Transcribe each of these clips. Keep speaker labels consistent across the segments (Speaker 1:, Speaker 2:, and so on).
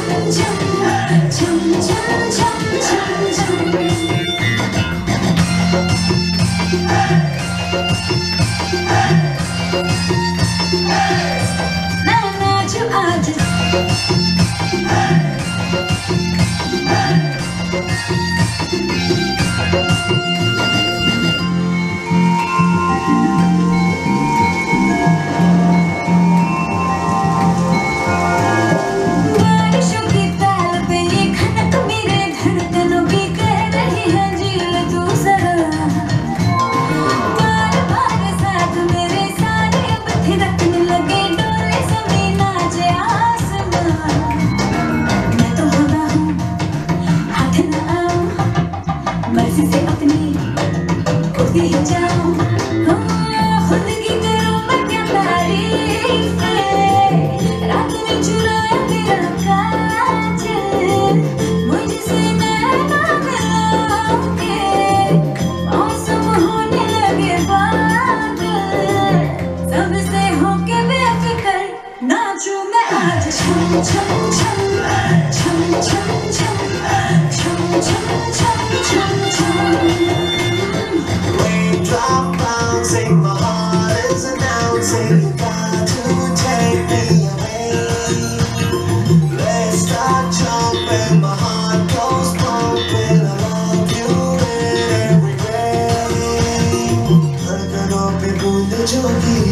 Speaker 1: Raindrop bouncing, my heart is announcing you got to take me away. Let's start jumping, my heart goes pumping. I love you in every way. धड़कनों पे बूंद जो गिरी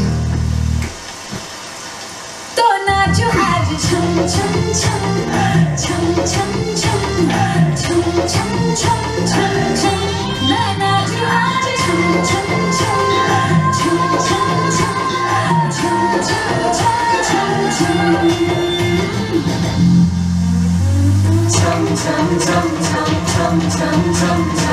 Speaker 2: तो नाचो आज छम छम छम छम छम छम छम छम छम छम छम मैं नाचो आज छम छम छम छम छम छम छम छम छम छम छम छम छम छम छम छम छम छम